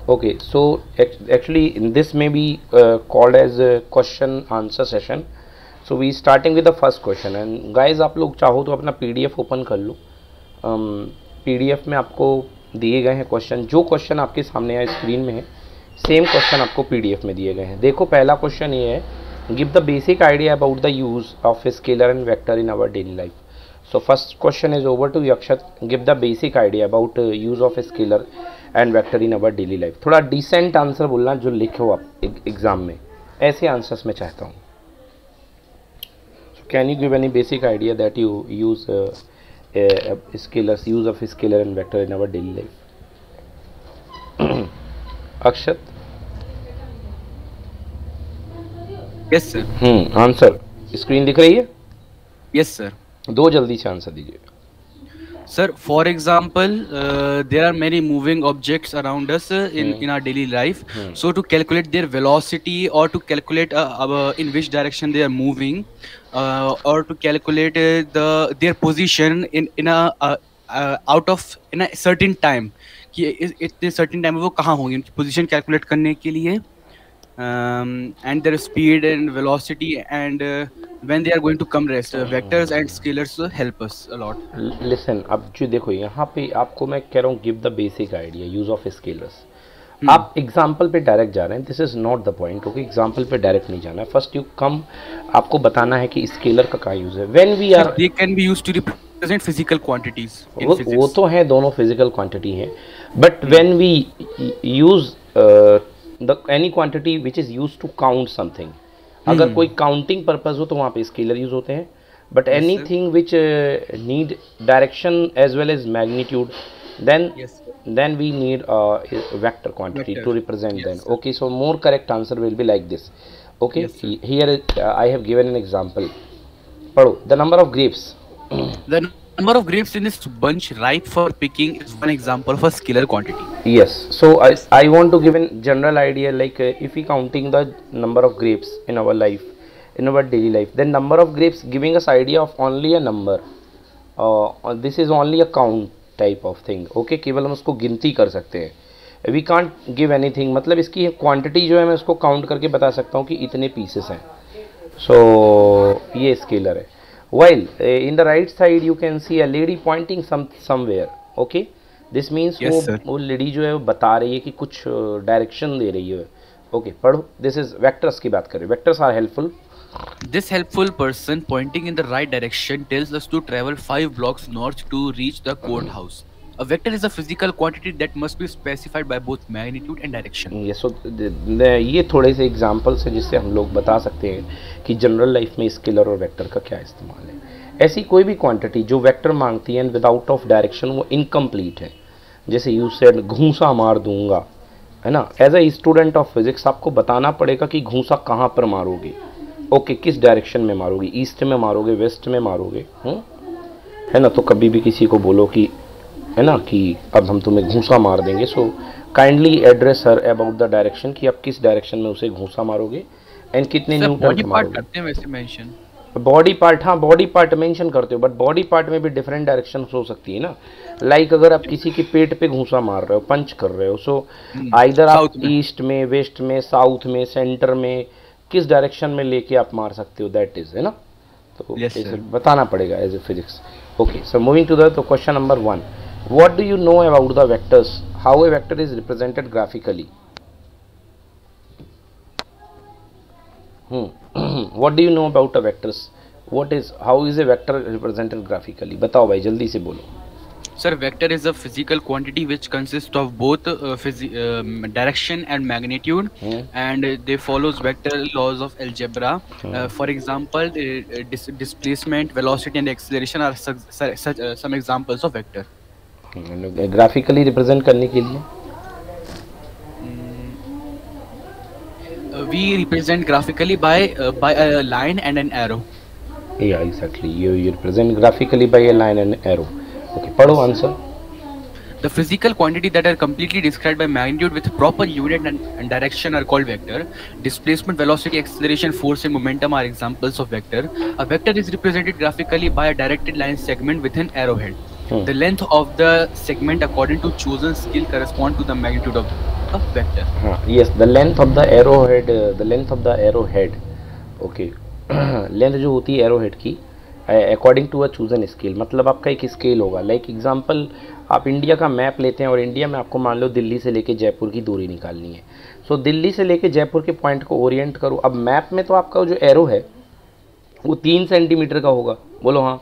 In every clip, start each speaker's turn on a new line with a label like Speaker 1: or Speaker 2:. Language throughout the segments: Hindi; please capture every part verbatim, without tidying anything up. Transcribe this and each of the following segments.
Speaker 1: Okay, so act- actually in this may be uh, called as a question answer session. So we starting with the first question and guys आप लोग चाहो तो अपना P D F ओपन कर लो. P D F में आपको दिए गए हैं क्वेश्चन, जो क्वेश्चन आपके सामने है स्क्रीन में है सेम क्वेश्चन आपको P D F में दिए गए हैं. देखो पहला क्वेश्चन ये है, give the basic idea about the use of scalar and vector in our daily life. So first question is over to Yakshat. Give the basic idea about uh, use of scalar and vector in our daily life. थोड़ा decent आंसर बोलना जो लिखो आप एग्जाम में, ऐसे आंसर्स मैं चाहता हूँ. So can you give any basic idea that you use uh, uh, scalars, use of scalar and vector in our daily life? Akshat.
Speaker 2: Yes sir.
Speaker 1: Hmm answer screen दिख रही है?
Speaker 2: Yes sir.
Speaker 1: दो जल्दी से आंसर दीजिए.
Speaker 2: Sir, for example, uh, there are many moving objects around us uh, in
Speaker 1: Hmm.
Speaker 2: in our daily life.
Speaker 1: Hmm.
Speaker 2: So to calculate their velocity or to calculate uh, uh, in which direction they are moving, uh, or to calculate uh, the their position in in a uh, uh, out of in a certain time कि इस- इतने certain time में वो कहाँ होंगे, उनकी position calculate करने के लिए, um, and their speed and velocity and uh, when they are going to come rest. Uh, vectors and scalars uh, help us a lot.
Speaker 1: Listen, अब जो देखो यहाँ पे आपको मैं कह रहा हूँ give the basic idea use of scalars. आप एग्जाम्पल पे डायरेक्ट जा रहे हैं, this is not the point. Okay, example पे डायरेक्ट नहीं जाना है. फर्स्ट यू कम, आपको बताना है कि स्केलर का क्या यूज है. When we are,
Speaker 2: They can be used to represent physical quantities in
Speaker 1: वो,
Speaker 2: physics.
Speaker 1: वो तो है, दोनों फिजिकल क्वांटिटी है, but when we use the any quantity which is use to count something, अगर कोई काउंटिंग पर्पज हो तो वहाँ पे स्केलर यूज होते हैं. But any thing which need direction as well as magnitude, then
Speaker 2: Yes, sir.
Speaker 1: then we need uh, vector quantity
Speaker 2: Vector.
Speaker 1: to represent
Speaker 2: Yes,
Speaker 1: them.
Speaker 2: sir.
Speaker 1: Okay, so more correct answer will be like this. Okay,
Speaker 2: Yes, sir.
Speaker 1: he- here uh, I have given an example. Padho, the number of grapes.
Speaker 2: The number of grapes in this bunch ripe for picking is one example of a scalar quantity.
Speaker 1: Yes, so I,
Speaker 2: Yes.
Speaker 1: I want to give a general idea, like uh, if we counting the number of grapes in our life, in our daily life, then number of grapes giving us idea of only a number. Uh, this is only a count type of thing. Okay, केवल हम उसको गिनती कर सकते हैं. वी कांट गिव एनीथिंग, मतलब इसकी क्वांटिटी जो है मैं उसको काउंट करके बता सकता हूँ कि इतने पीसेस हैं. सो so, ये स्केलर है. While in the right side you can see a lady pointing some somewhere. Okay, this means
Speaker 2: Yes,
Speaker 1: वो
Speaker 2: sir.
Speaker 1: वो लेडी जो है वो बता रही है कि कुछ डायरेक्शन दे रही है. ओके, पढ़ो. दिस इज वेक्टर्स की बात करें. Vectors are helpful.
Speaker 2: This helpful person pointing in the right direction tells us to travel five blocks north to reach the courthouse. A vector is a physical quantity that must be specified by both magnitude and direction.
Speaker 1: ये सो ये थोड़े से एग्जांपल्स हैं जिससे हम लोग बता सकते हैं कि जनरल लाइफ में स्केलर और वेक्टर का क्या इस्तेमाल है. ऐसी कोई भी क्वांटिटी जो वेक्टर मांगती है एंड विदाउट ऑफ डायरेक्शन वो इनकम्प्लीट है. जैसे यू सेड घूंसा मार दूंगा, है ना. As a student of physics आपको बताना पड़ेगा कि घूंसा कहाँ पर मारोगे. ओके, किस डायरेक्शन में मारोगे, ईस्ट में मारोगे, वेस्ट में मारोगे, हुँ? है ना. तो कभी भी किसी को बोलो कि, है ना, कि अब हम तुम्हें घूंसा मार देंगे, so kindly address her about the direction कि आप किस डायरेक्शन में उसे घूंसा मारोगे एंड कितने
Speaker 2: Sir,
Speaker 1: न्यूटन
Speaker 2: body
Speaker 1: पे
Speaker 2: part
Speaker 1: मारोगे.
Speaker 2: करते हैं वैसे mention.
Speaker 1: बॉडी पार्ट, हाँ बॉडी पार्ट मेंशन करते हो, बट बॉडी पार्ट में भी डिफरेंट डायरेक्शन हो सकती है ना. लाइक like अगर आप किसी के पेट पे घूंसा मार रहे हो, पंच कर रहे हो, सो आइदर आप
Speaker 2: South में.
Speaker 1: ईस्ट में, वेस्ट में, साउथ में, सेंटर में, किस डायरेक्शन में लेके आप मार सकते हो, दैट इज, है ना. तो
Speaker 2: Yes,
Speaker 1: इसे
Speaker 2: sir.
Speaker 1: बताना पड़ेगा as a physics. Okay, so moving to the question number one. What do you know about the vectors, how a vector is represented graphically. What do you know about a vectors, what is, how is a vector represented graphically. बताओ भाई, जल्दी से बोलो.
Speaker 2: Sir, vector is a physical quantity which consists of both uh, physi- um, direction and magnitude,
Speaker 1: Hmm.
Speaker 2: and uh, they follows vector laws of algebra. Uh, for example, the, uh, dis- displacement, velocity, and acceleration are such, such uh, some examples of vector.
Speaker 1: Graphically represent करने के लिए
Speaker 2: Uh, we represent graphically by uh, by a line and an arrow.
Speaker 1: Yeah exactly, you you represent graphically by a line and arrow. Okay, पढ़ो answer.
Speaker 2: The physical quantity that are completely described by magnitude with proper unit and, and direction are called vector. Displacement, velocity, acceleration, force, and momentum are examples of vector. A vector is represented graphically by a directed line segment with an arrowhead.
Speaker 1: Hmm.
Speaker 2: The length of the segment according to chosen scale correspond to the magnitude of a vector.
Speaker 1: हाँ, yes, the length of the arrowhead, uh, the length of the arrowhead, okay, length जो होती है एरोहेड की according to a chosen scale, मतलब आपका एक स्केल होगा. लाइक एग्जांपल आप इंडिया का मैप लेते हैं और इंडिया में आपको मान लो दिल्ली से लेके जयपुर की दूरी निकालनी है. सो so, दिल्ली से लेके जयपुर के पॉइंट को ओरिएंट करो. अब मैप में तो आपका जो एरो है वो तीन सेंटीमीटर का होगा. बोलो हाँ.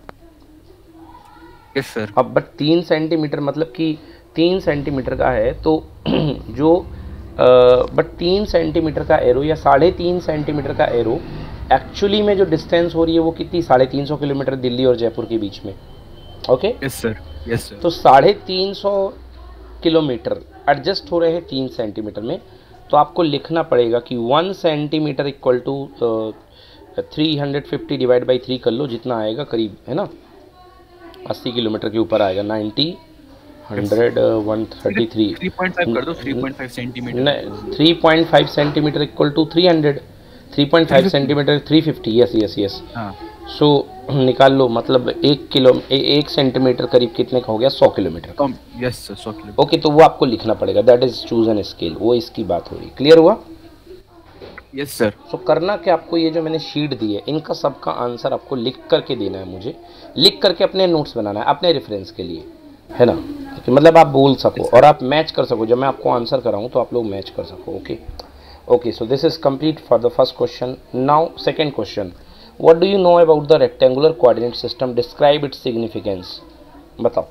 Speaker 2: Yes sir.
Speaker 1: अब बट तीन सेंटीमीटर मतलब कि तीन सेंटीमीटर का है तो जो बट तीन सेंटीमीटर का एरो या साढ़े तीन सेंटीमीटर का एरो एक्चुअली में जो डिस्टेंस हो रही है वो कितनी, साढ़े तीन सौ किलोमीटर दिल्ली और जयपुर के बीच में. Okay.
Speaker 2: Yes sir. Yes sir.
Speaker 1: तो साढ़े तीन सौ किलोमीटर एडजस्ट हो रहे हैं तीन सेंटीमीटर में, तो आपको लिखना पड़ेगा कि one centimetre equal to three hundred fifty divide by three कर लो, जितना आएगा करीब, है ना, अस्सी किलोमीटर के ऊपर आएगा. Ninety hundred one thirty three
Speaker 2: three point five कर दो. थ्री पॉइंट फाइव सेंटीमीटर
Speaker 1: नहीं, three point five centimetre equal to three hundred. Three point five centimetre three fifty. Yes yes yes. So निकाल लो, मतलब एक किलो ए, एक सेंटीमीटर करीब कितने का हो गया, सौ किलोमीटर.
Speaker 2: यस सर, सौ किलोमीटर.
Speaker 1: ओके, तो वो आपको लिखना पड़ेगा. That is choose an scale. वो इसकी बात हो रही. क्लियर हुआ?
Speaker 2: Yes sir.
Speaker 1: सो करना कि आपको ये जो मैंने शीट दी है इनका सबका आंसर आपको लिख करके देना है. मुझे लिख करके अपने नोट्स बनाना है अपने रेफरेंस के लिए, है ना, कि मतलब आप बोल सको और आप मैच कर सको. जब मैं आपको आंसर कराऊँ तो आप लोग मैच कर सको. Okay okay. So this is complete for the first question. Now second question. What do you know about the rectangular coordinate system? Describe its significance. बताओ.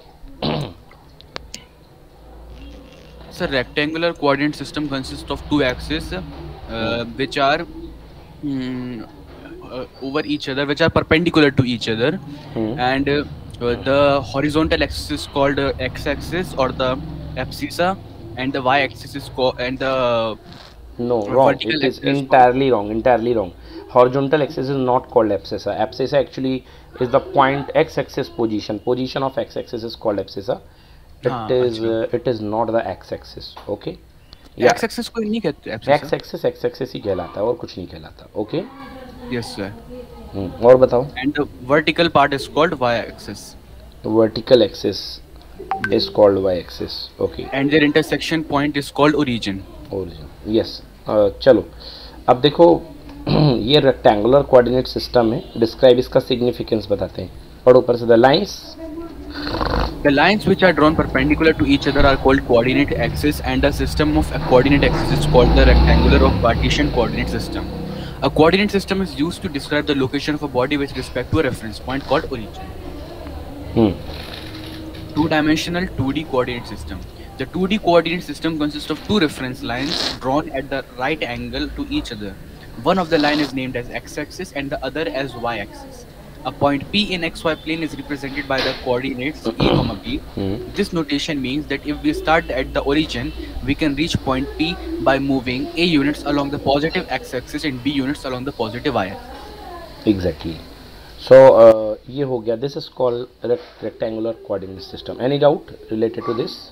Speaker 2: Sir, rectangular coordinate system consists of two axes, uh, which are mm, uh, over each other, which are perpendicular to each other,
Speaker 1: Hmm.
Speaker 2: and uh, the horizontal axis is called uh, x-axis or the abscissa, and the y-axis is called and the
Speaker 1: No, wrong. It is entirely wrong. Entirely wrong. Horizontal axis is not called abscissa. Abscissa actually is the point x-axis position. Position of x-axis is called abscissa. It
Speaker 2: हाँ,
Speaker 1: is uh, it is not the x-axis. Okay. Yeah.
Speaker 2: x-axis को नहीं कहते abscissa.
Speaker 1: x-axis x-axis ही कहलाता है और कुछ नहीं कहलाता. Okay.
Speaker 2: Yes sir.
Speaker 1: Hmm. और बताओ.
Speaker 2: And the vertical part is called y-axis.
Speaker 1: Vertical axis is called y-axis. Okay.
Speaker 2: And their intersection point is called origin.
Speaker 1: Origin. Yes. uh, चलो अब देखो ये रेक्टेंगुलर कोऑर्डिनेट सिस्टम है. डिस्क्राइब इसका सिग्निफिकेंस बताते हैं. पढ़ो ऊपर से. The lines
Speaker 2: The lines which are drawn perpendicular to each other are called coordinate axes, and the system of a coordinate axis is called the rectangular or Cartesian coordinate system. A coordinate system is used to describe the location of a body with respect to a reference point called origin.
Speaker 1: hmm.
Speaker 2: Two-dimensional two D coordinate system. The two D coordinate system consists of two reference lines drawn at the right angle to each other. One of the line is named as x-axis and the other as y-axis. A point P in xy plane is represented by the coordinates a comma b.
Speaker 1: Hmm.
Speaker 2: This notation means that if we start at the origin, we can reach point P by moving a units along the positive x-axis and b units along the positive y-axis.
Speaker 1: Exactly. So uh, ये हो गया. This is called rectangular coordinate system. Any doubt related to this?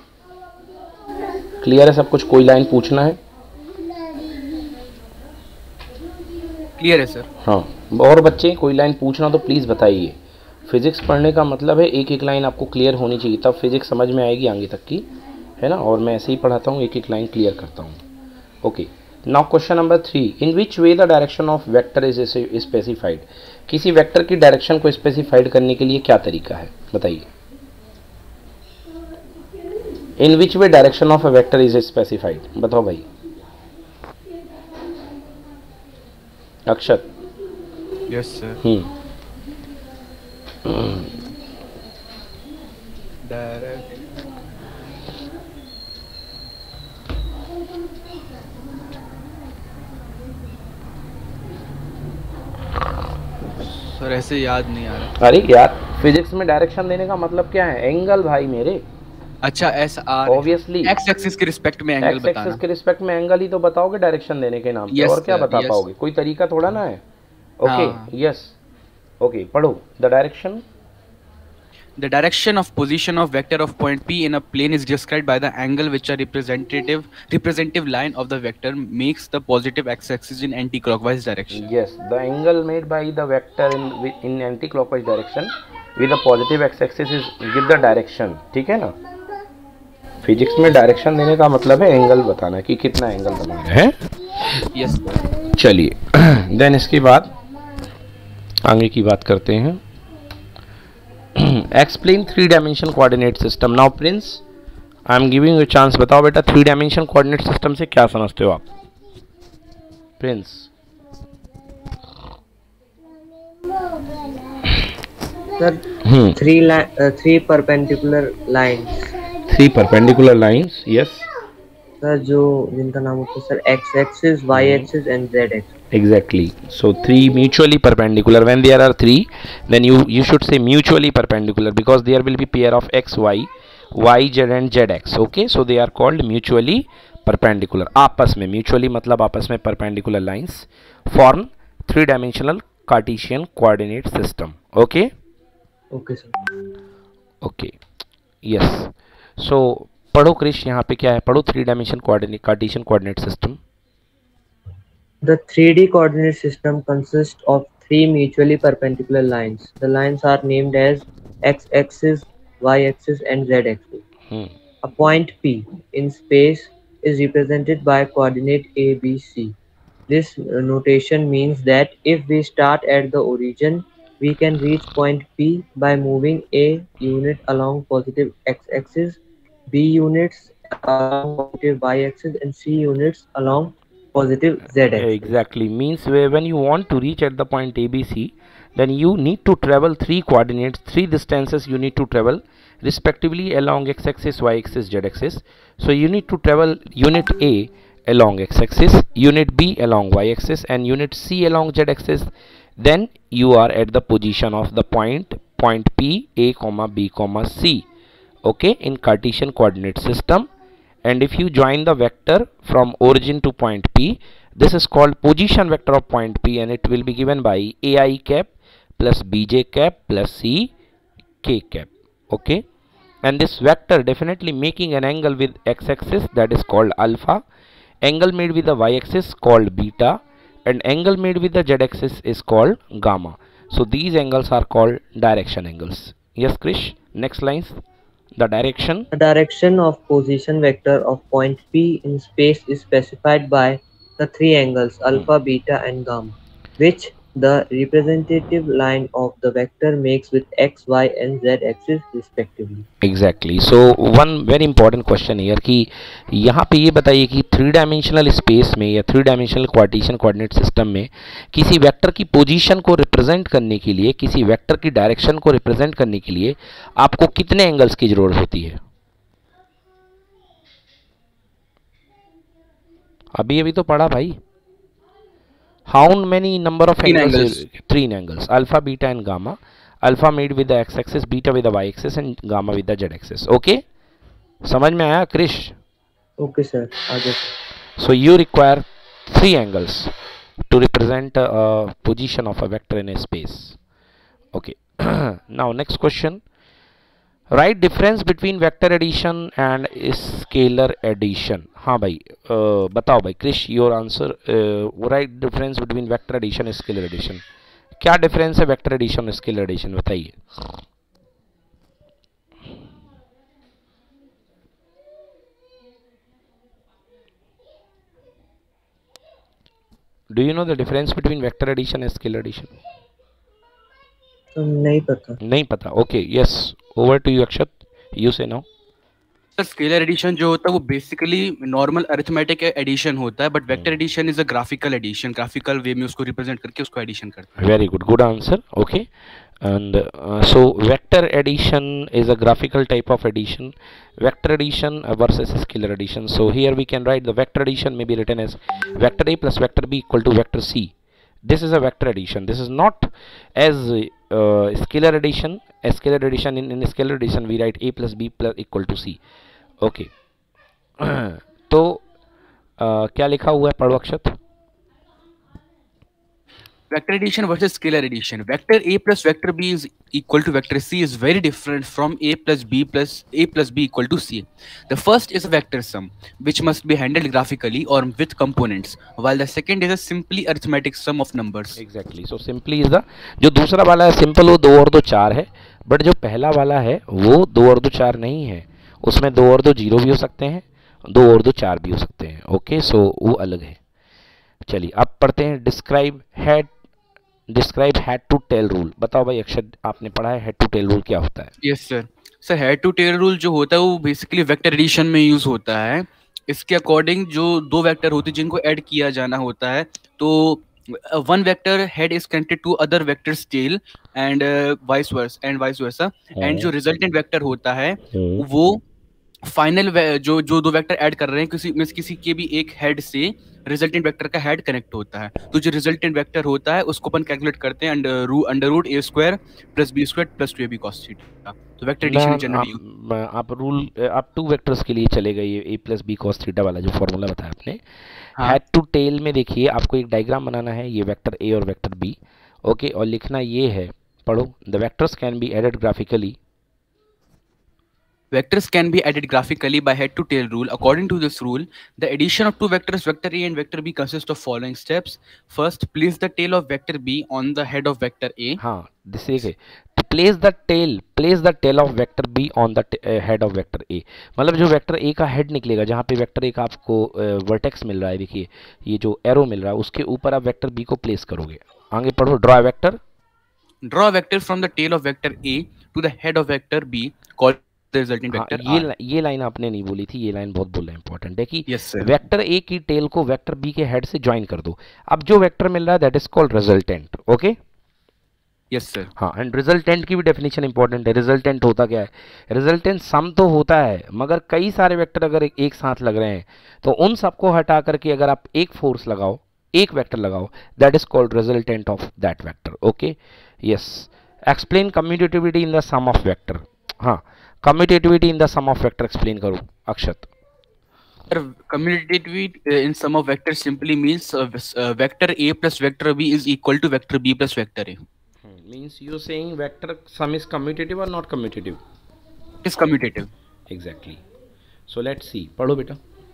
Speaker 1: Clear है सब कुछ? कोई लाइन पूछना है?
Speaker 2: क्लियर है सर.
Speaker 1: हाँ. और बच्चे कोई लाइन पूछना तो प्लीज़ बताइए. फिजिक्स पढ़ने का मतलब है एक एक लाइन आपको क्लियर होनी चाहिए, तब फिजिक्स समझ में आएगी आगे तक की, है ना. और मैं ऐसे ही पढ़ाता हूँ, एक एक लाइन क्लियर करता हूँ. Okay. Now question number three. In which way the direction of vector is specified. किसी वेक्टर की डायरेक्शन को स्पेसिफाइड करने के लिए क्या तरीका है, बताइए. In which way direction of a vector is specified. बताओ भाई. Akshat.
Speaker 2: Yes sir.
Speaker 1: Hmm.
Speaker 2: Direct sir ऐसे याद नहीं आ रहा.
Speaker 1: अरे यार फिजिक्स में डायरेक्शन देने का मतलब क्या है? एंगल भाई मेरे.
Speaker 2: अच्छा एस आर
Speaker 1: ऑब्वियसली
Speaker 2: एक्स एक्सिस के रिस्पेक्ट में एंगल
Speaker 1: एक्स
Speaker 2: बताना.
Speaker 1: एक्सिस के रिस्पेक्ट में एंगल ही तो बताओगे डायरेक्शन देने के नाम पे.
Speaker 2: Yes,
Speaker 1: और क्या
Speaker 2: sir,
Speaker 1: बता
Speaker 2: yes.
Speaker 1: पाओगे? कोई तरीका थोड़ा ना है. ओके.
Speaker 2: हाँ.
Speaker 1: यस. ओके. पढ़ो. The direction.
Speaker 2: The direction of position of vector of point P in a plane is described by the angle which a representative representative line of the vector makes the positive x-axis in anti-clockwise direction.
Speaker 1: Yes, the angle made by the vector in in anti-clockwise direction with the positive x-axis is give the direction. ठीक है ना. फिजिक्स में डायरेक्शन देने का मतलब है एंगल बताना कि कितना एंगल बना रहे हैं.
Speaker 2: यस.
Speaker 1: चलिए देन इसके बाद आगे की बात करते हैं. Explain three dimension coordinate system. Now Prince I am giving you chance. बताओ बेटा थ्री डायमेंशन कोऑर्डिनेट सिस्टम से क्या समझते हो आप? Prince.
Speaker 3: Sir three three perpendicular lines.
Speaker 1: Three perpendicular lines. Yes
Speaker 3: sir जो जिनका नाम होता है sir X axis, Y axis and Z axis.
Speaker 1: exactly. So three mutually perpendicular. When there are three, then you you should say mutually perpendicular because there will be pair of x y, y z and z x. Okay, so they are called mutually perpendicular. आपस में mutually मतलब आपस में perpendicular lines form three dimensional Cartesian coordinate system. Okay.
Speaker 3: Okay sir.
Speaker 1: Okay. Yes. So पढ़ो क्रिश यहाँ पे क्या है. पढ़ो three dimension coordinate Cartesian coordinate system.
Speaker 3: The three D coordinate system consists of three mutually perpendicular lines. The lines are named as x-axis, y-axis, and z-axis.
Speaker 1: Hmm.
Speaker 3: A point P in space is represented by coordinate A, B, C. This uh, notation means that if we start at the origin, we can reach point P by moving A unit along positive x-axis, B units along positive y-axis, and C units along positive z-axis.
Speaker 1: Exactly. Means where when you want to reach at the point A B C, then you need to travel three coordinates, three distances you need to travel respectively along x-axis, y-axis, z-axis. So you need to travel unit A along x-axis, unit B along y-axis, and unit C along z-axis. Then you are at the position of the point point P, A comma B comma C. Okay, in Cartesian coordinate system. And if you join the vector from origin to point P, this is called position vector of point P, and it will be given by ai cap plus bj cap plus c k cap. Okay, and this vector definitely making an angle with x-axis, that is called alpha, angle made with the y-axis called beta, and angle made with the z-axis is called gamma. So these angles are called direction angles. Yes Krish, next lines. The direction.
Speaker 3: The direction of position vector of point P in space is specified by the three angles alpha, beta, and gamma, which the representative line of the vector makes with x, y, and z axis respectively.
Speaker 1: Exactly. So one very important question here कि यहाँ पे ये बताइए कि थ्री डायमेंशनल स्पेस में या three dimensional Cartesian coordinate system में किसी वेक्टर की पोजीशन को रिप्रेजेंट करने के लिए, किसी वेक्टर की डायरेक्शन को रिप्रेजेंट करने के लिए आपको कितने एंगल्स की जरूरत होती है? अभी अभी तो पढ़ा भाई. How many number of
Speaker 2: Three
Speaker 1: angles?
Speaker 2: angles.
Speaker 1: Is, three angles. Alpha, beta, and gamma. Alpha made with the x-axis, beta with the y-axis, and gamma with the z-axis. Okay? समझ में आया क्रिश?
Speaker 3: Okay sir. आगे.
Speaker 1: So you require three angles to represent a, a position of a vector in a space. Okay. Now next question. Write difference between vector addition and scalar addition. हाँ भाई uh, बताओ भाई Krish your answer. Right difference between vector addition और स्केलर एडिशन. क्या डिफरेंस है वेक्टर एडिशन और स्केलर एडिशन बताइए. Do you know the difference between vector addition and scalar addition?
Speaker 3: तो नहीं पता.
Speaker 1: नहीं पता. Okay yes, over to you Akshat, you say now.
Speaker 2: Sir scalar addition जो होता है वो बेसिकली नॉर्मल अरिथमेटिक एडिशन होता है, but vector addition is a graphical addition. Graphical way में उसको रिप्रेजेंट करके उसको एडिशन करते हैं.
Speaker 1: Very good, good answer. Okay, and uh, so vector addition is a graphical type of addition. Vector addition uh, versus scalar addition. So here we can write the vector addition may be written as vector A plus vector B equal to vector C. This is a vector addition. This is not as uh, scalar addition. A scalar addition in, in scalar addition we write A plus B plus equal to C. Okay. तो uh, क्या लिखा हुआ है पढ़ो अक्षत.
Speaker 2: Vector addition versus scalar addition. Vector A plus vector B is equal to vector C is very different from A plus B plus A plus B equal to C. The first is a vector sum, which must be handled graphically or with components, while the second is a simply arithmetic sum of numbers.
Speaker 1: Exactly. So simply is the जो दूसरा वाला है सिंपल वो दो और दो चार है, बट जो पहला वाला है वो दो और दो चार नहीं है, उसमें दो और दो जीरो भी हो सकते हैं, दो और दो चार भी हो सकते हैं। ओके, सो वो अलग है। चलिए अब पढ़ते हैं describe head describe head to tail rule. बताओ भाई अक्षर, आपने पढ़ा है हेड टू टेल रूल क्या होता है?
Speaker 2: Yes sir. Sir head to tail rule जो होता है वो बेसिकली वेक्टर एडिशन में यूज होता है। इसके अकॉर्डिंग जो दो वेक्टर होते हैं जिनको ऐड किया जाना होता है, तो one vector head is connected to other vectors tail and vice versa and vice versa, and जो रिजल्टेंट वेक्टर होता है वो फाइनल जो जो दो वेक्टर ऐड कर रहे हैं किसी में किसी के भी एक हेड से रिजल्टेंट वेक्टर का हेड कनेक्ट होता है। तो जो रिजल्टेंट वेक्टर होता है उसको अपन कैलकुलेट करते हैं अंडर रू under root A square plus B square plus two A B cos theta. तो वेक्टर एडिशन जनरली
Speaker 1: आप, आप रूल आप टू वेक्टर्स के लिए चले गए, ये A plus B cos theta वाला जो फॉर्मूला बताया आपने। हेड टू टेल में देखिए आपको एक डायग्राम बनाना है, ये वेक्टर ए और वेक्टर बी। ओके, और लिखना ये है, पढ़ो, the vectors can be added graphically
Speaker 2: Vectors can be added graphically by head-to-tail rule. According to this rule, the addition of two vectors, vector A and vector B, consists of following steps. First, place the tail of vector B on the head of vector A.
Speaker 1: हाँ, देखिए, to place the tail, place the tail of vector B on the uh, head of vector A। मतलब जो वेक्टर A का हेड निकलेगा, जहाँ पे वेक्टर A का आपको वर्टेक्स uh, मिल रहा है, देखिए ये जो एरो मिल रहा है, उसके ऊपर आप वेक्टर B को प्लेस करोगे। आगे पढ़ो, draw vector.
Speaker 2: Draw a vector from the tail of vector A to the head of vector B called resulting vector
Speaker 1: ये ला, ये लाइन आपने नहीं बोली थी, ये लाइन बहुत बोलना इंपॉर्टेंट है कि
Speaker 2: yes,
Speaker 1: वेक्टर ए की टेल को वेक्टर बी के हेड से ज्वाइन कर दो। अब जो वेक्टर मिल रहा है that is called resultant. Okay,
Speaker 2: yes sir.
Speaker 1: हाँ, एंड रिजल्टेंट की भी डेफिनेशन इंपॉर्टेंट है। रिजल्टेंट होता क्या है? रिजल्टेंट सम तो होता है, मगर कई सारे वेक्टर अगर एक, एक साथ लग रहे हैं तो उन सबको हटा करके अगर आप एक फोर्स लगाओ, एक वेक्टर लगाओ, that is called resultant of that vector. Okay, yes. Explain commutativity in the sum of vector. हाँ, commutativity in the sum of vector explain करो Akshat.
Speaker 2: Commutativity in sum of vectors simply means uh, uh, vector A plus vector B is equal to vector B plus vector A.
Speaker 1: Hmm, means you saying vector sum is commutative or not commutative?
Speaker 2: It is commutative.
Speaker 1: Exactly. So let's see. पढ़ो बेटा।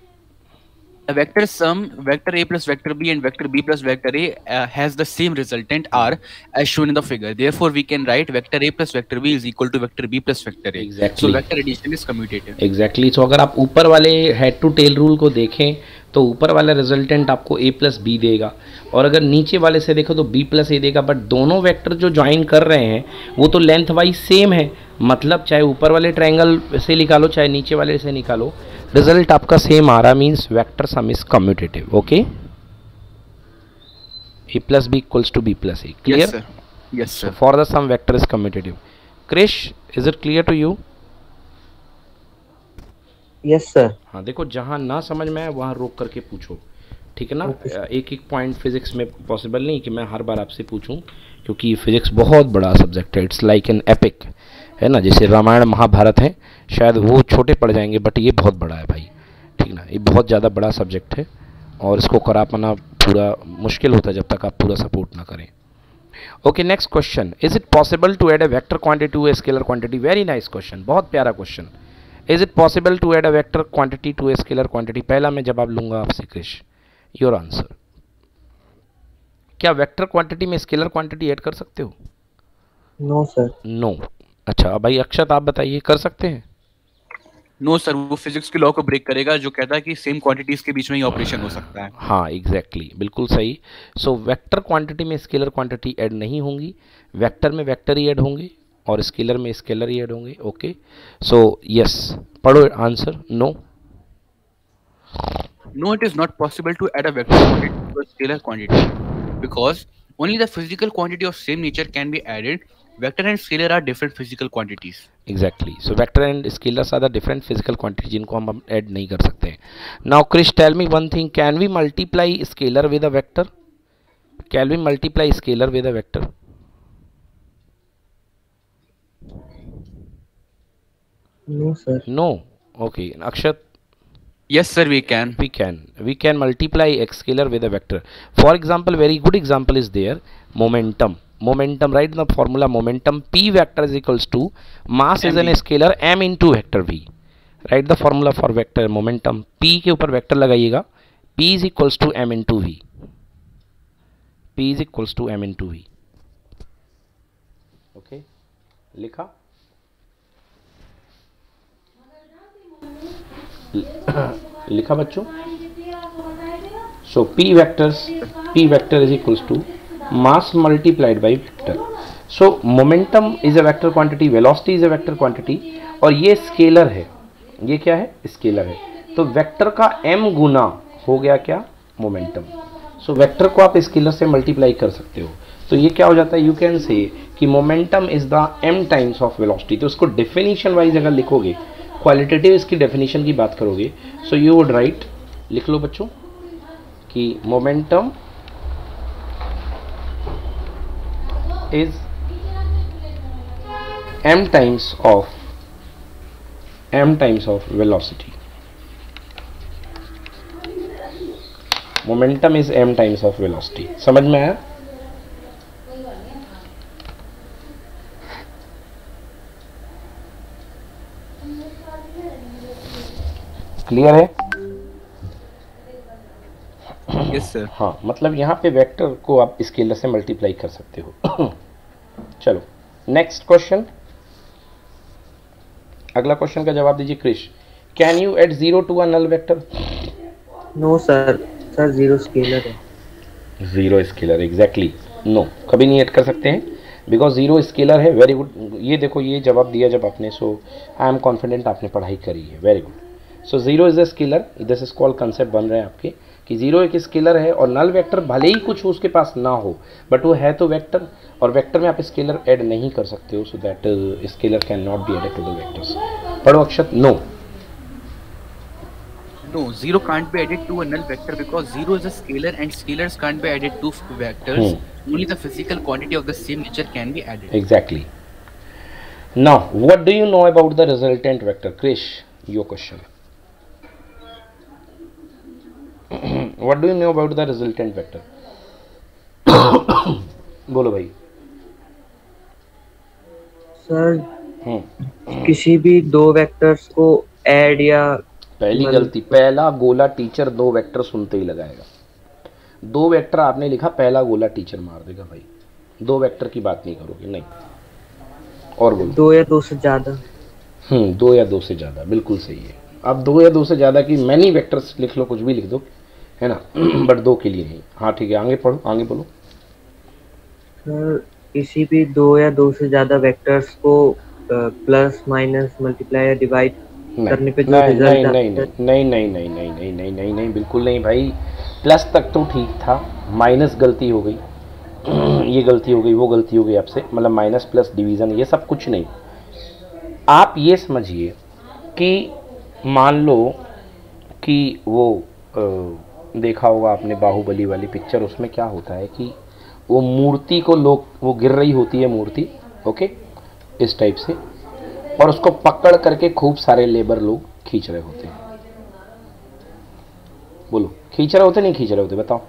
Speaker 2: A vector sum vector A plus vector B and vector B plus vector A uh, has the same resultant R as shown in the figure. Therefore, we can write vector A plus vector B is equal to vector B plus vector A.
Speaker 1: Exactly.
Speaker 2: So vector addition is commutative.
Speaker 1: Exactly. So अगर आप ऊपर वाले हेड टू टेल रूल को देखें तो ऊपर वाला रिजल्टेंट आपको A प्लस बी देगा, और अगर नीचे वाले से देखो तो B प्लस ए देगा। बट दोनों वेक्टर जो ज्वाइन कर रहे हैं वो तो लेंथ वाइज सेम है, मतलब चाहे ऊपर वाले ट्रायंगल से निकालो चाहे नीचे वाले से निकालो, रिजल्ट आपका सेम आ रहा, means vector sum is commutative. Okay, A plus B equals to B plus A. Clear?
Speaker 2: Yes sir.
Speaker 1: For the sum vector is commutative. Krish, is it clear to you?
Speaker 3: Yes sir.
Speaker 1: हाँ, देखो जहाँ ना समझ में आए वहाँ रोक करके पूछो, ठीक है ना? एक एक पॉइंट फिजिक्स में पॉसिबल नहीं कि मैं हर बार आपसे पूछूं, क्योंकि फिजिक्स बहुत बड़ा सब्जेक्ट है। इट्स लाइक एन एपिक, है ना? जैसे रामायण महाभारत है, शायद वो छोटे पड़ जाएंगे, बट ये बहुत बड़ा है भाई, ठीक ना? ये बहुत ज़्यादा बड़ा सब्जेक्ट है और इसको करा पाना पूरा मुश्किल होता है जब तक आप पूरा सपोर्ट ना करें। Okay, next question, is it possible to add a vector quantity to a scalar quantity? Very nice question, बहुत प्यारा question. Is it possible to add a vector quantity to a scalar quantity? पहला मैं जवाब लूंगा आपसे क्रिश, योर आंसर। क्या वेक्टर क्वांटिटी में स्केलर क्वांटिटी ऐड कर सकते हो?
Speaker 3: No sir.
Speaker 1: नो। अच्छा भाई अक्षत, आप बताइए, कर सकते हैं?
Speaker 2: नो सर, वो फिजिक्स के लॉ को ब्रेक करेगा जो कहता है कि सेम क्वांटिटीज के बीच में ही ऑपरेशन हो सकता है।
Speaker 1: हाँ, एग्जैक्टली exactly, बिल्कुल सही। सो वेक्टर क्वांटिटी में स्केलर क्वांटिटी ऐड नहीं होंगी, वेक्टर में वेक्टर ही ऐड होंगे और स्केलर में स्केलर ही ऐड होंगे। ओके, सो यस, पढ़ो answer. No,
Speaker 2: No, it is not possible to add a vector quantity to a scalar quantity because only the physical quantity of same nature can be added. Vector and scalar are different physical quantities.
Speaker 1: Exactly. So vector and scalars are the different physical quantities जिनको हम ऐड नहीं कर सकते हैं। Now Krish, tell me one thing. Can we multiply scalar with a vector? Can we multiply scalar with a vector?
Speaker 3: No sir.
Speaker 1: No. Okay. Akshat.
Speaker 2: Yes sir, we can.
Speaker 1: We can. We can multiply x scalar with a vector. For example, very good example is there. Momentum. Momentum, write the formula. Momentum P vector is equals to mass is an scalar m into vector v. Write the formula for vector momentum. P के ऊपर वेक्टर लगाइएगा. P is equals to m into v. P is equals to m into v. Okay, लिखा? लिखा बच्चों? So P vectors, P vector is equals to mass multiplied by vector. So momentum is a vector quantity, velocity is a vector quantity, और ये स्केलर है. ये क्या है? स्केलर है. तो वेक्टर का m गुना हो गया क्या? मोमेंटम. सो वेक्टर को आप स्केलर से मल्टीप्लाई कर सकते हो. तो ये क्या हो जाता है? यू कैन से कि momentum is the m times of velocity. तो इसको डेफिनेशन वाइज अगर लिखोगे, क्वालिटेटिव इसकी डेफिनेशन की बात करोगे, सो यू वुड राइट, लिख लो बच्चों, कि momentum is m times of m times of velocity. Momentum is m times of velocity. समझ में आया? क्लियर है?
Speaker 2: Yes sir.
Speaker 1: हाँ, मतलब यहाँ पे वेक्टर को आप स्केलर से मल्टीप्लाई कर सकते हो. चलो नेक्स्ट क्वेश्चन. अगला क्वेश्चन का जवाब दीजिए Krish. Can you add zero to a null vector?
Speaker 3: No sir, sir zero scalar है.
Speaker 1: Zero scalar, exactly. नो, कभी नहीं ऐड कर सकते हैं, बिकॉज जीरो स्केलर है. Very good. ये देखो, ये जवाब दिया जब आपने, सो आई एम कॉन्फिडेंट आपने पढ़ाई करी है. Very good. So zero is a scalar. This is called concept बन रहे हैं आपके कि जीरो एक स्केलर है, और नल वेक्टर भले ही कुछ उसके पास ना हो, बट वो है तो वेक्टर, और वेक्टर में आप स्केलर ऐड नहीं कर सकते हो. So that scalar can not be added to the vectors. पढ़ो Akshat. No,
Speaker 2: No, zero can't be added to a null vector because zero is a scalar and scalars can't be added to vectors. Hmm. Only the physical quantity of the same nature can be added.
Speaker 1: Exactly. Now, what do you know about the resultant vector? Krish, your question. What do you know about the resultant vector? बोलो भाई.
Speaker 3: सर
Speaker 1: हम्म
Speaker 3: किसी भी दो वेक्टर्स को ऐड या
Speaker 1: पहली गलती, पहला गोला टीचर दो वेक्टर सुनते ही लगाएगा. दो वेक्टर आपने लिखा, पहला गोला टीचर मार देगा भाई. दो वेक्टर की बात नहीं करोगे, नहीं. और बोलो.
Speaker 3: दो या दो से ज्यादा.
Speaker 1: हम्म दो या दो से ज्यादा, बिल्कुल सही है. अब दो या दो से ज्यादा की मैनी वेक्टर्स लिख लो, कुछ भी लिख दो, है ना, बट दो के लिए नहीं. हाँ ठीक है, आगे पढ़ो, आगे बोलो.
Speaker 3: सर किसी भी दो या दो से ज्यादा वेक्टर्स को प्लस माइनस मल्टीप्लाई या डिवाइड करने पे जो
Speaker 1: नहीं
Speaker 3: रिजल्ट
Speaker 1: नहीं नहीं नहीं नहीं नहीं नहीं नहीं नहीं नहीं बिल्कुल नहीं भाई. प्लस तक तो ठीक था, माइनस गलती हो गई, ये गलती हो गई, वो गलती हो गई आपसे. मतलब माइनस प्लस डिवीज़न ये सब कुछ नहीं. आप ये समझिए कि मान लो कि वो आ, देखा होगा आपने बाहुबली वाली पिक्चर, उसमें क्या होता है कि वो मूर्ति को लोग, वो गिर रही होती है मूर्ति, ओके, इस टाइप से, और उसको पकड़ करके खूब सारे लेबर लोग खींच रहे होते हैं. बोलो, खींच रहे होते नहीं खींच रहे होते? बताओ.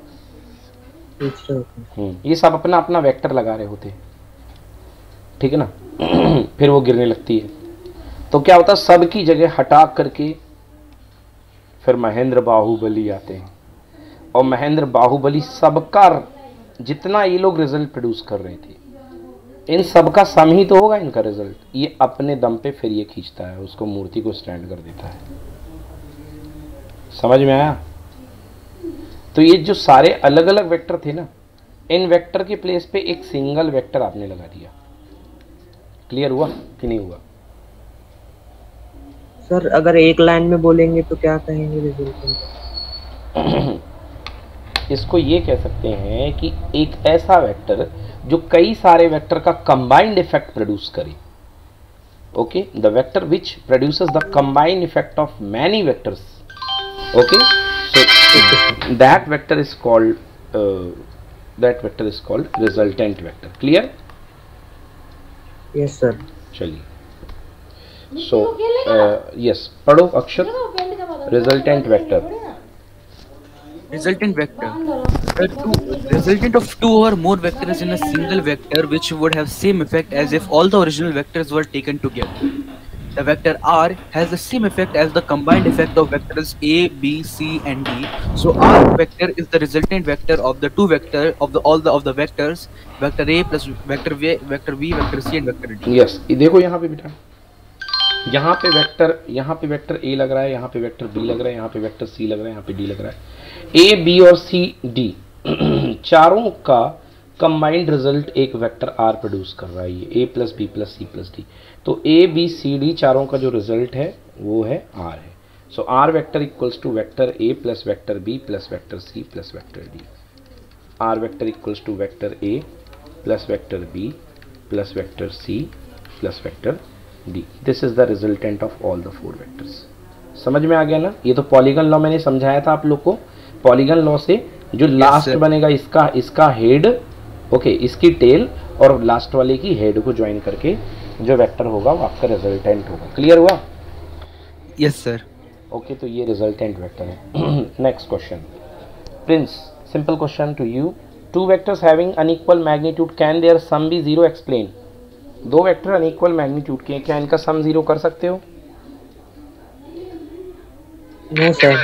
Speaker 1: हम्म ये सब अपना अपना वेक्टर लगा रहे होते हैं, ठीक है ना. फिर वो गिरने लगती है, तो क्या होता है, सबकी जगह हटा करके फिर महेंद्र बाहुबली आते हैं, और महेंद्र बाहुबली सबका, जितना ये लोग रिजल्ट प्रोड्यूस कर रहे थे, इन सब का सम ही तो होगा इनका रिजल्ट. ये अपने दम पे फिर ये खींचता है, उसको मूर्ति को स्टैंड कर देता है. समझ में आया? तो ये जो सारे अलग अलग वेक्टर थे ना, इन वेक्टर के प्लेस पे एक सिंगल वेक्टर आपने लगा दिया. क्लियर हुआ कि नहीं हुआ?
Speaker 3: सर अगर एक लाइन में बोलेंगे तो क्या कहेंगे रिजल्टेंट?
Speaker 1: इसको ये कह सकते हैं कि एक ऐसा वेक्टर जो कई सारे वेक्टर का कंबाइंड इफेक्ट प्रोड्यूस करे. Okay, the vector which produces the combined effect of many vectors. Okay, so that vector is called that vector is called resultant vector. Clear?
Speaker 3: Yes sir.
Speaker 1: चलिए, सो यस, पढ़ो Akshar. Resultant vector.
Speaker 2: Resultant vector. The two, resultant of two or more vectors in a single vector which would have same effect as if all the original vectors were taken together. The vector R has the same effect as the combined effect of vectors A, B, C and D. So R vector is the resultant vector of the two vector of the all the of the vectors vector A plus vector V, vector V, vector C and vector D.
Speaker 1: Yes, ये देखो यहाँ पे बेटा, यहाँ पे वेक्टर यहाँ पे वेक्टर ए लग रहा है, यहाँ पे वेक्टर बी लग रहा है, यहाँ पे वेक्टर सी लग रहा है, यहाँ पे डी लग रहा है। ए बी और सी डी चारों का कंबाइंड रिजल्ट एक वेक्टर आर प्रोड्यूस कर रहा है, ये A plus B plus C plus D. तो ए बी सी डी चारों का जो रिजल्ट है वो है आर है। So R vector equals to vector A plus vector B plus vector C plus vector D. R vector equals to vector A plus vector B plus vector C plus vector D. This is the resultant of all the four vectors. समझ में आ गया ना? ये तो पॉलीगन लॉ मैंने समझाया था आप लोग को। पॉलीगन लॉ से जो लास्ट yes, बनेगा इसका इसका हेड, ओके, इसकी टेल और लास्ट वाले की हेड को ज्वाइन करके जो वेक्टर होगा वो आपका रिजल्टेंट होगा। क्लियर हुआ?
Speaker 2: Yes sir.
Speaker 1: ओके, तो ये रिजल्टेंट वेक्टर है। Next question, Prince, simple question to you. Two vectors having unequal magnitude, can their sum be zero? Explain. दो वेक्टर अनइक्वल मैग्नीट्यूड के, क्या इनका सम जीरो कर सकते हो?
Speaker 3: नो सर,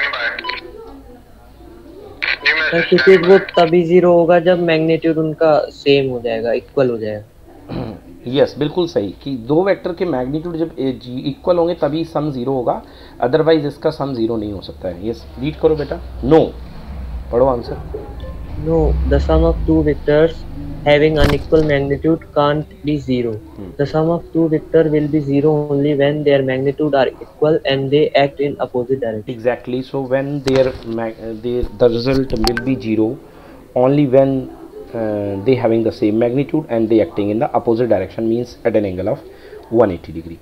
Speaker 3: क्योंकि वो तभी जीरो होगा जब मैग्नीट्यूड उनका सेम हो जाएगा, इक्वल हो जाएगा।
Speaker 1: यस yes, बिल्कुल सही कि दो वेक्टर के मैग्नीट्यूड जब इक्वल होंगे तभी सम जीरो होगा, अदरवाइज इसका सम जीरो नहीं हो सकता है। यस, रीड करो बेटा। नो, पढ़ो answer.
Speaker 3: No, the sum of two vectors having unequal magnitude can't be zero. Hmm. The sum of two vectors will be zero only when their magnitude are equal and they act in opposite direction.
Speaker 1: Exactly. So when their, their the result will be zero only when uh, they having the same magnitude and they acting in the opposite direction, means at an angle of one eighty degree.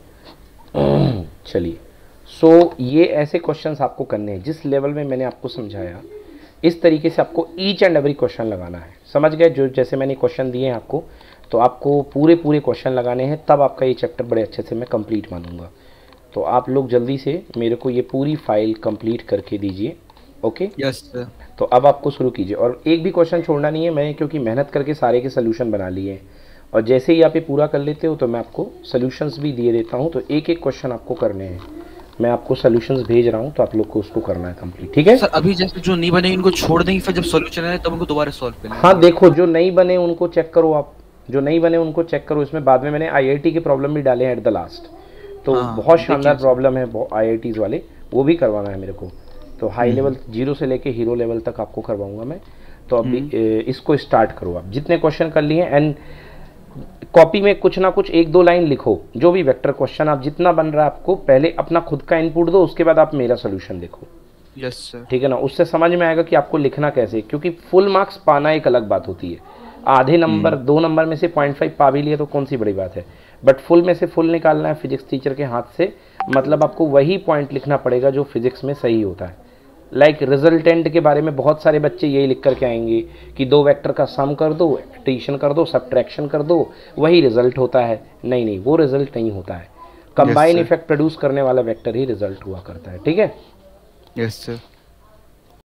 Speaker 1: चलिए, so ये ऐसे क्वेश्चंस आपको करने हैं जिस लेवल में मैंने आपको समझाया, इस तरीके से आपको ईच एंड एवरी क्वेश्चन लगाना है। समझ गए? जो जैसे मैंने क्वेश्चन दिए हैं आपको, तो आपको पूरे पूरे क्वेश्चन लगाने हैं, तब आपका ये चैप्टर बड़े अच्छे से मैं कंप्लीट मानूंगा। तो आप लोग जल्दी से मेरे को ये पूरी फाइल कंप्लीट करके दीजिए। ओके?
Speaker 2: Yes sir.
Speaker 1: तो अब आपको शुरू कीजिए, और एक भी क्वेश्चन छोड़ना नहीं है। मैं क्योंकि मेहनत करके सारे के सोल्यूशन बना लिए हैं, और जैसे ही आप ये पूरा कर लेते हो तो मैं आपको सोल्यूशंस भी दिए देता हूँ। तो एक एक क्वेश्चन आपको करने हैं, मैं आपको सॉल्यूशंस भेज रहा हूं, तो आप लोग को उसको करना है कंप्लीट। ठीक है
Speaker 2: सर? अभी जैसे जो नहीं बने इनको छोड़ देंगे, फिर जब सॉल्यूशन आए तब उनको दोबारा सॉल्व करना है।
Speaker 1: हाँ, देखो जो नहीं बने उनको चेक करो, आप जो नहीं बने उनको चेक करो। इसमें बाद में मैंने आईआईटी के प्रॉब्लम भी डाले हैं एट द लास्ट, तो हाँ, बहुत शानदार प्रॉब्लम है आईआईटीज वाले, वो भी करवाना है मेरे को। तो हाई लेवल जीरो से लेके हीरो लेवल तक आपको करवाऊंगा मैं। तो अभी इसको स्टार्ट करो, आप जितने क्वेश्चन कर लिए, एंड कॉपी में कुछ ना कुछ एक दो लाइन लिखो। जो भी वेक्टर क्वेश्चन आप जितना बन रहा है आपको, पहले अपना खुद का इनपुट दो, उसके बाद आप मेरा सोल्यूशन देखो।
Speaker 2: Yes sir.
Speaker 1: ठीक है ना? उससे समझ में आएगा कि आपको लिखना कैसे, क्योंकि फुल मार्क्स पाना एक अलग बात होती है। आधे नंबर, दो नंबर में से पॉइंट फाइव पा भी लिए तो कौन सी बड़ी बात है, बट फुल में से फुल निकालना है फिजिक्स टीचर के हाथ से, मतलब आपको वही पॉइंट लिखना पड़ेगा जो फिजिक्स में सही होता है। लाइक like, रिजल्टेंट के बारे में बहुत सारे बच्चे यही लिख करके आएंगे कि दो वेक्टर का सम कर दो, एडिशन कर दो, सब्ट्रैक्शन कर दो, वही रिजल्ट होता है। नहीं नहीं, वो रिजल्ट नहीं होता है। कंबाइन इफेक्ट प्रोड्यूस करने वाला वेक्टर ही रिजल्ट हुआ करता है। ठीक है?
Speaker 2: Yes sir.